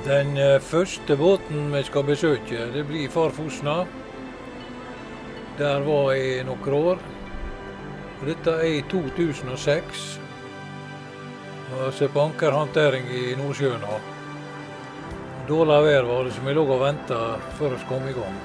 Den første båten vi skal besøke, det blir Farfosna. Der var jeg i noen år. Dette er i 2006. Og ser på ankerhåndtering i Nordsjøen. Dårlig vær var det, som vi lå og ventet før vi kom i gang.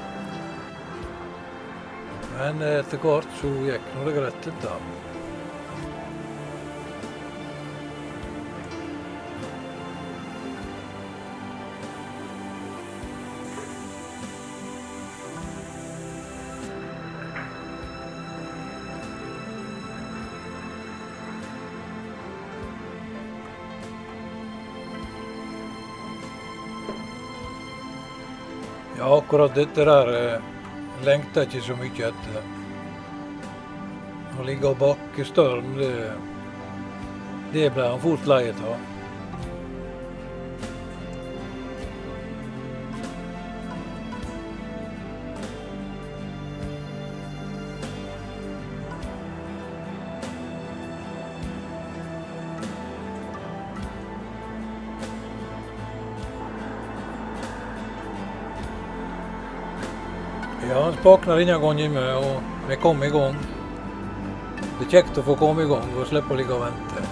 Men etter hvert så gikk det greit dette. Ja, akkurat dette der lengter ikke så mye etter. Å ligge og bakke storm, det ble han fort lei av. Ja, han spakner denne gangen med, og vi kom i gang. Det er kjekt å få komme i gang og slippe å ligge og vente.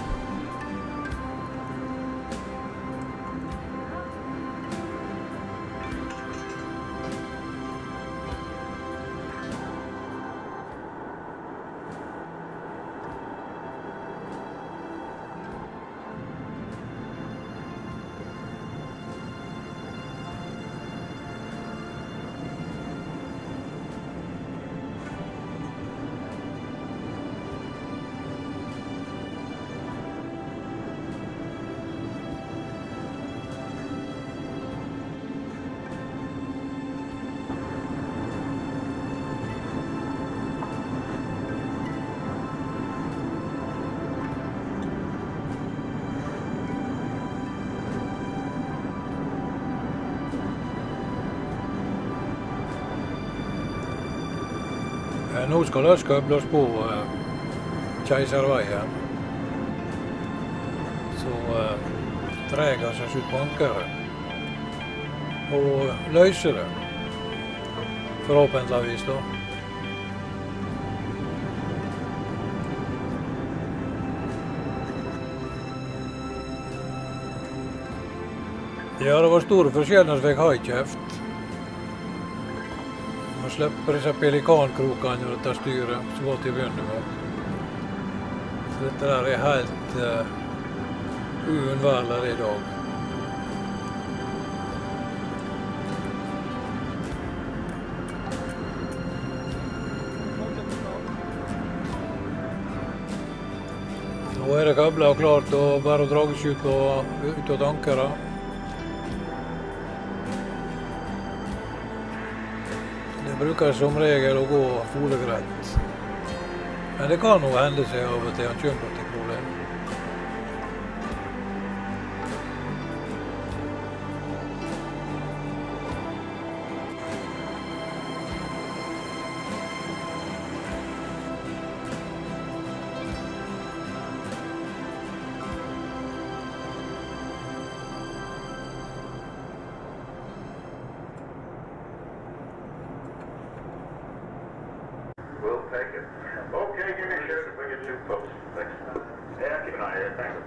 Nå skal det skøbles på Keiserveien. Så dreier han seg ut på ankeret og løser det. Forhåpentligvis da. Ja, det var store forskjeller når vi fikk haikjeft. Man slipper disse pelikankrokene og dette styret, så godt til å begynne med. Så dette der er helt uunnværlig i dag. Nå er det kablet og klart å bare drages ut av ankeret. Det bruker som regel å gå folegreit. Men det kan jo hende seg av og til han kommer til problem. We'll take it. Okay, give me a shout if we get too close. Thanks. Yeah, keep an eye here. Thanks.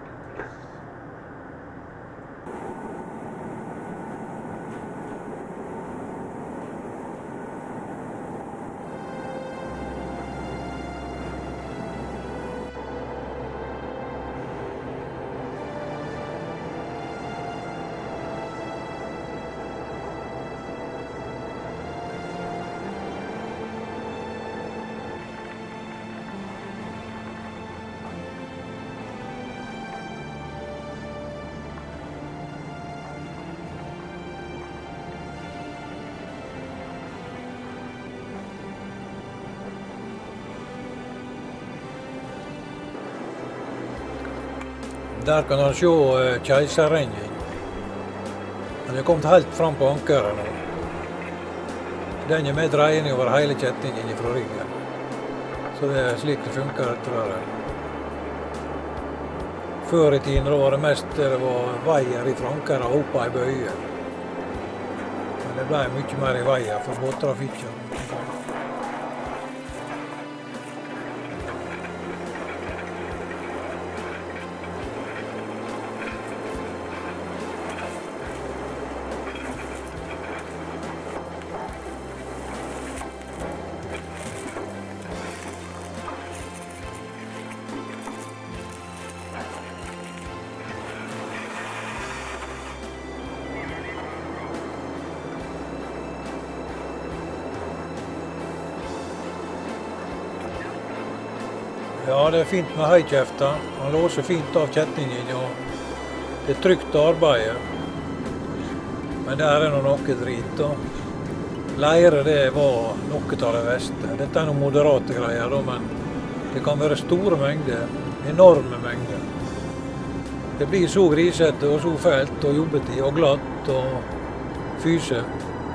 Der kan han se Keiserrengen. Han er kommet helt fram på ankeret nå. Den er med dreining over hele kjettingen fra ryggen. Så det er slik det funker etter det. Før i tiden var det mest det var veier i Frankere og oppe i bøye. Men det ble mye mer i veier for båttrafikken. Ja, det er fint med høykjefta. Han låser fint av kjettingen, og det er trygt å arbeide. Men der er noe drit. Leire, det var noe av det verste. Dette er noen moderate greier, men det kan være store mengder, enorme mengder. Det blir så grisete og så fælt og jobbetid og glatt og fyse.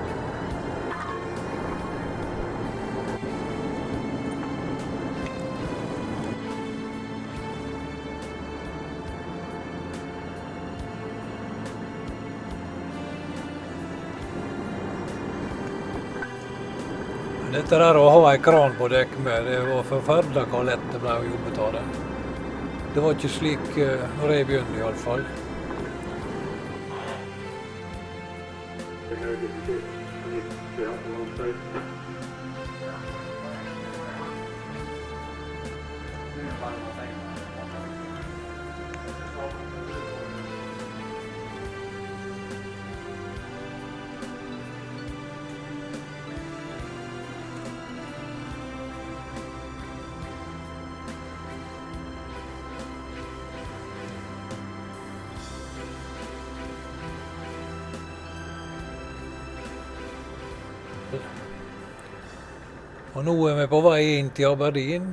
Dette der å ha en kran på dekk med, det var forferdelig hvor lett det ble å jobbe av det. Det var ikke slik når jeg begynte i alle fall. Og nå er vi på vei inn til Aberdeen.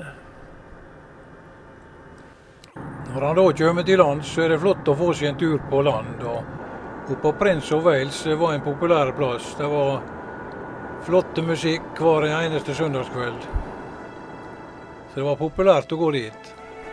Når han da kommer til land, så er det flott å få seg en tur på land. Og på Prince of Wales var en populær plass. Det var flotte musikk hver eneste søndagskveld. Så det var populært å gå dit.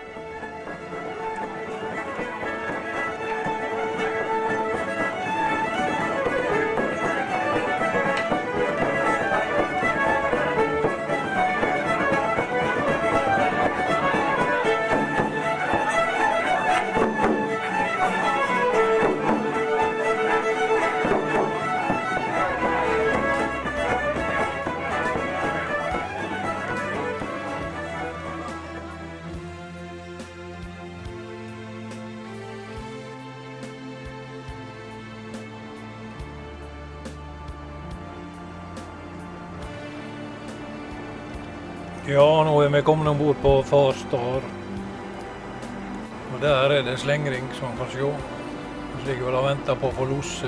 Ja, nå er vi kommet ombord på Farstar. Og der er det slengring, som man kan se. Vi ligger vel og venter på å få losse.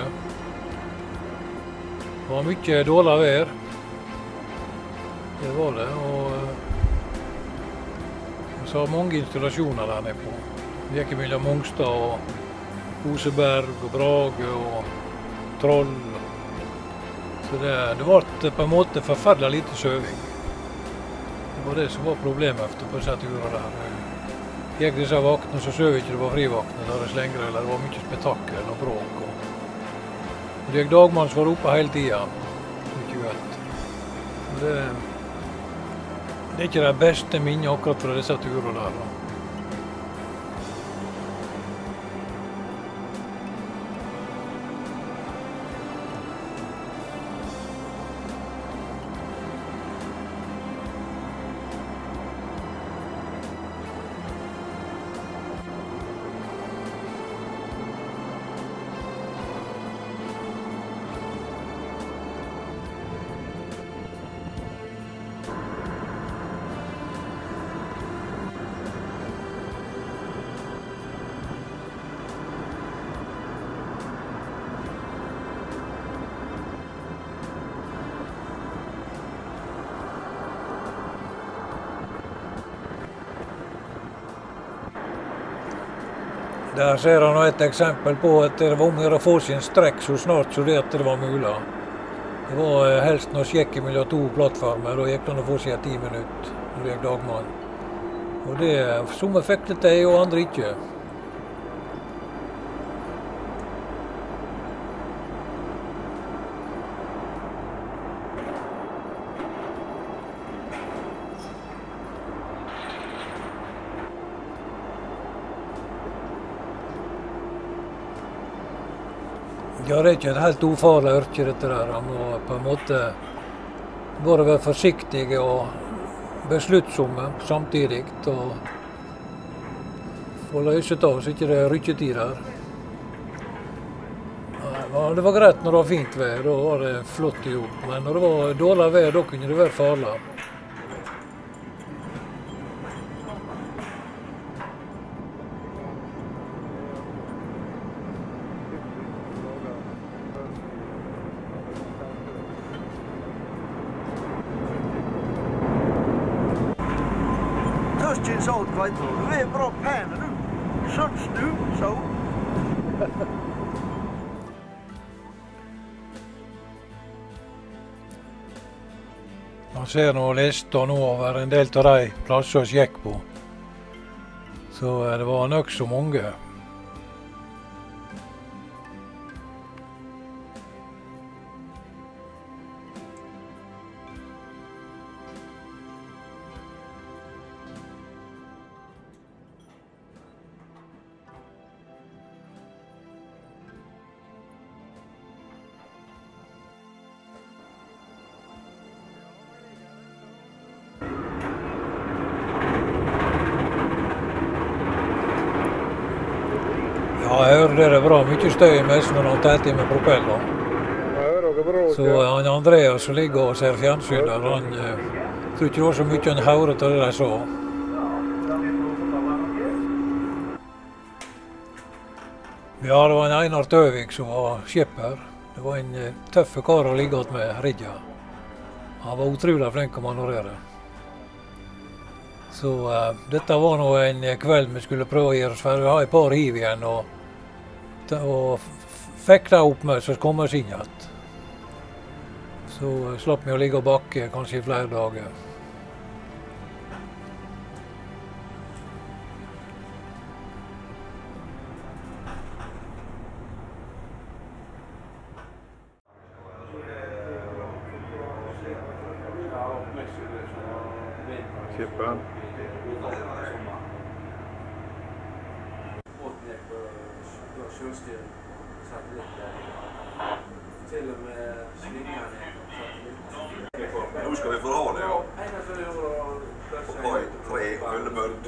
Det var mye dårlig vær. Det var det, og så har mange installasjoner der nede på. Det gikk mellom Mongstad og Oseberg og Brage og Troll. Så det ble på en måte forferdelig lite søving. Det var det som var problemet efter på disse turene der. Gikk disse vaktene, så søv ikke det på frivaktene der det slengre, eller det var mye spetakkel og bråk. Og det gikk dagmann som var oppe hele tiden. Mye godt. Det er ikke det beste minnet akkurat fra disse turene der. Der ser han et eksempel på at det var om å få sin strekk så snart så det at det var mulig. Det var helst noe skjekk mellom to plattformer, og gikk det å få seg 10 minutter når det gikk dagmann. Og det, somme fikk det til, og andre ikke. Ja, det er ikke et helt ufarlig yrke dette der. Han må på en måte bare være forsiktige og besluttsomme samtidig. Og få løset av så ikke det er rykketid der. Det var greit når det var fint vær, da var det flott jobb. Men når det var dårlig vær, da kunne det være farlig. Tørst ikke sånn, vet du. Du er bra pen, du. Skjønns du, så. Man ser nå lista nå over en del av de plasser vi gikk på. Så det var nok så mange. Ja, jeg hører det er bra mye støy mest når han telte med propeller. Så han Andreas som ligger og ser fjernsyn der, han tror ikke det var så mye han hører til det de sa. Ja, det var en Einar Tøvik som var skipper. Det var en tøffe kar å ligge med rigga. Han var utrolig flink å manøvrere. Så dette var nå en kveld vi skulle prøve å gjøre oss ferdig. Vi har et par hiv igjen og fikk det opp med så kom vi inn igjen. Så slapp vi å ligge og bakke kanskje i flere dager. Skipperen. Nå skal vi få ha det, ja. På kai 3 Øllemørt.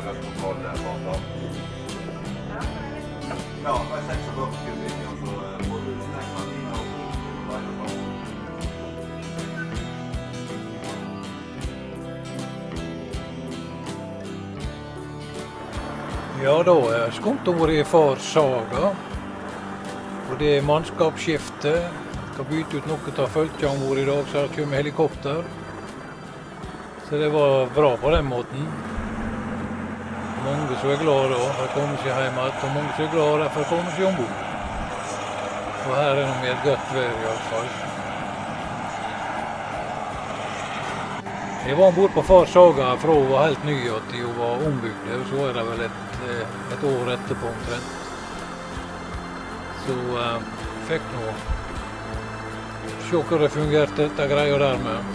Alderskontroll der bak. Ja, det er 46 kubikk, og så får du tenke dine og veien og fram. Ja, da er skontoret i far saga. Og det er mannskapsskifte. Skal bytte ut noe av følge om bord i dag, så det kommer helikopter. Så det var bra på den måten. Mange som er glad da, for å komme seg hjem igjen, og mange som er glad for å komme seg ombord. Og her er det et godt vær i alle fall. Jeg var ombord på far saga fra hun var helt ny til hun var ombygd, og så er det vel et år etterpå omtrent. Så fikk nå se hvor det fungerte, dette greia der med.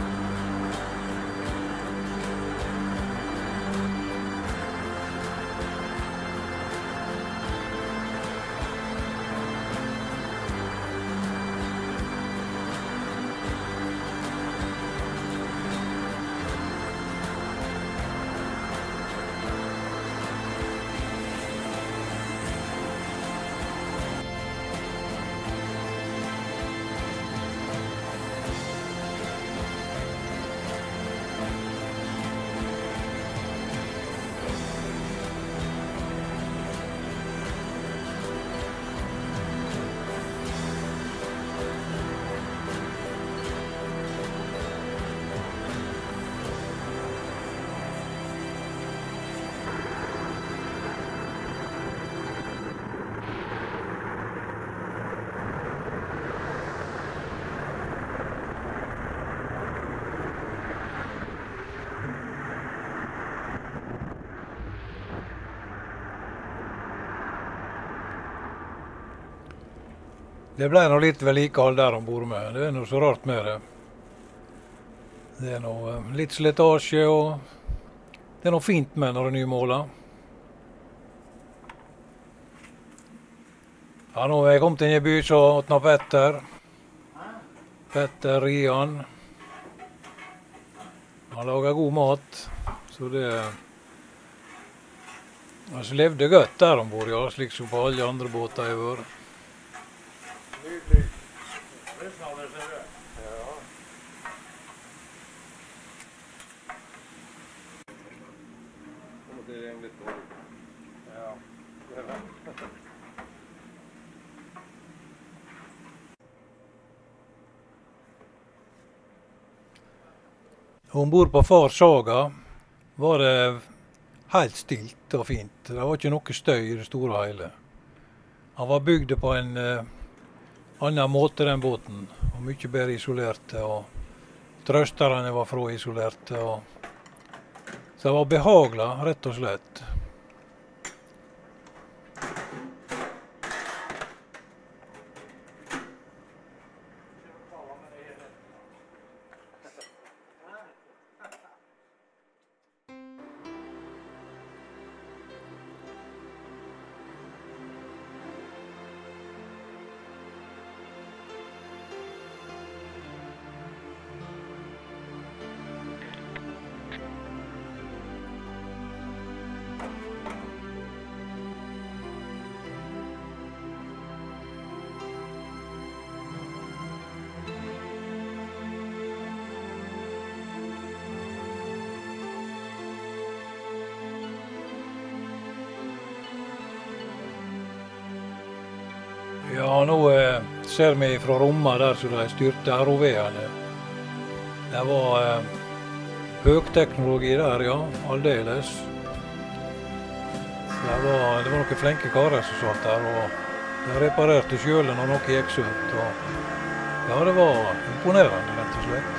Det ble nå litt vedlikehold der ombord med. Det er noe så rart med det. Det er noe litt slitasje, og det er noe fint med når det er nymålet. Ja, nå er jeg kommet inn i by, så åtna Petter. Petter Rian. Han lager god mat, så det... Altså, levde godt der ombord, ja, slik som på alle andre båter jeg har vært. Nydelig. Fristende, ser du. Ja. Kommer til en litt dårlig. Ja. Det er det. Ombord på far saga var det helt stilt og fint. Det var ikke noe støy i det store og hele. Han var bygd på en annen måte den båten, og mye bedre isolerte, og trøsterne var fra isolerte. Så det var behagelig, rett og slett. Ja, nå ser vi fra rommet der så de styrte ROV-ene. Det var høgteknologi der, ja, aldeles. Det var noen flinke karer som satt der, og de reparerte kjølen når noe gikk sønt. Ja, det var imponerende, rett og slett.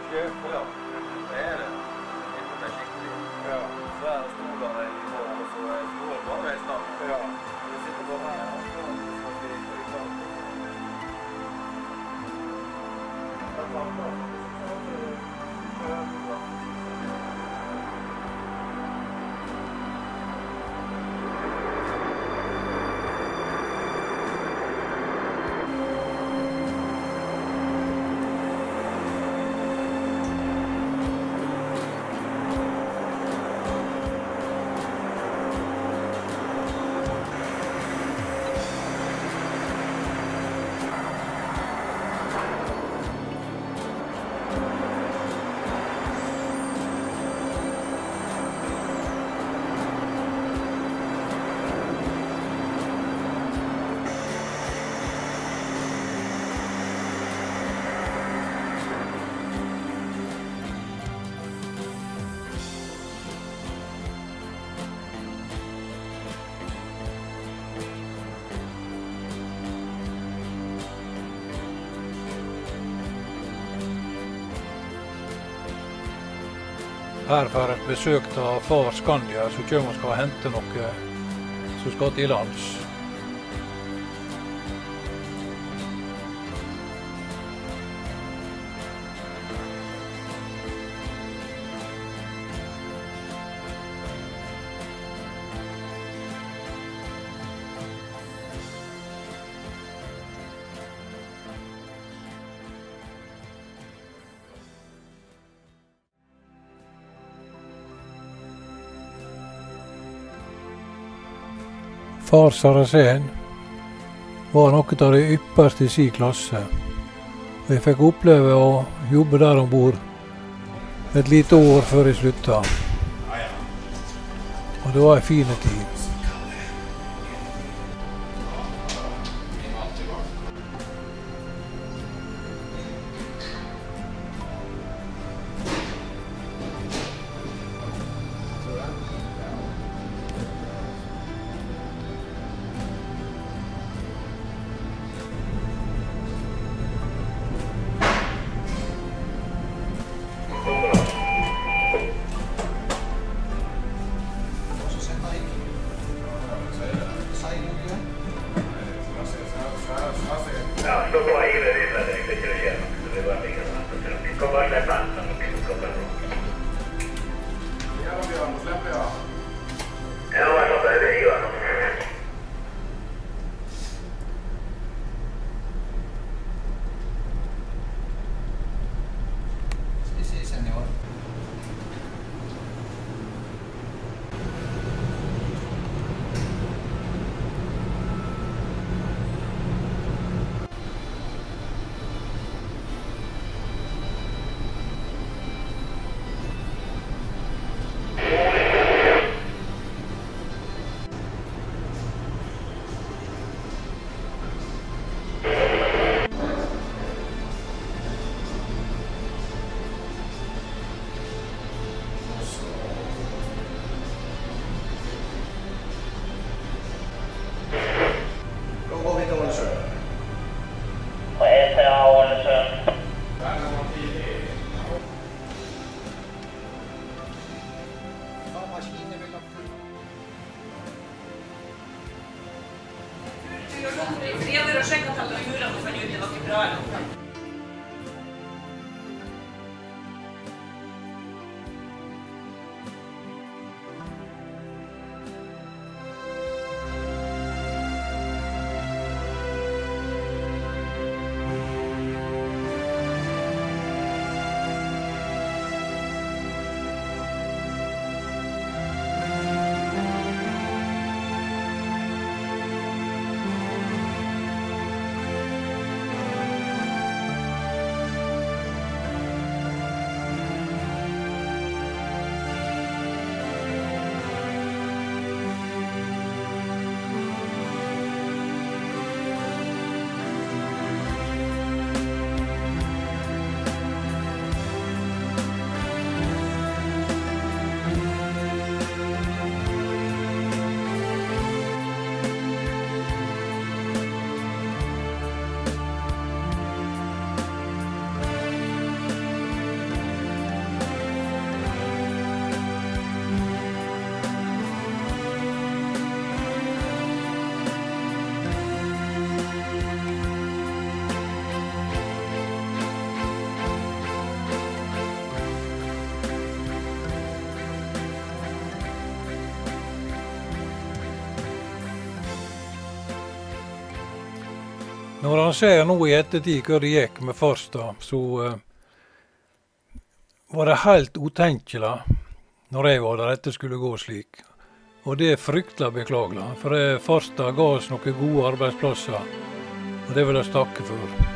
köpa. Ja, det är det. Det är skickligt. Ja. Så här stolar det i mål och så står bara i snabbt. Ja. Det sitter bara här och så blir det klart. Her får et besøk av far Skandia, som kommer og skal hente noe som skal til lands. Far Saracen var noe av det ypperste i sin klasse, og jeg fikk oppleve å jobbe der ombord et lite år før jeg slutta. Og det var en fin tid. Ja, stå på i det lilla direkt till det igen. Det var inga annat. Vi kommer att släppa andan och vi kommer att Ja, Björn, släpper jag. Ja, jag fattar det, Johan. Sí, señor. Vad heter jag, Ålesund? Jag vill checka att alla djuren får njuta av det bra. Når han ser nå i ettertid hva det gikk med Farstad, så var det helt utenkelig når jeg var der dette skulle gå slik. Og det er fryktelig beklagelig, for Farstad ga oss noen gode arbeidsplasser, og det vil jeg takke for.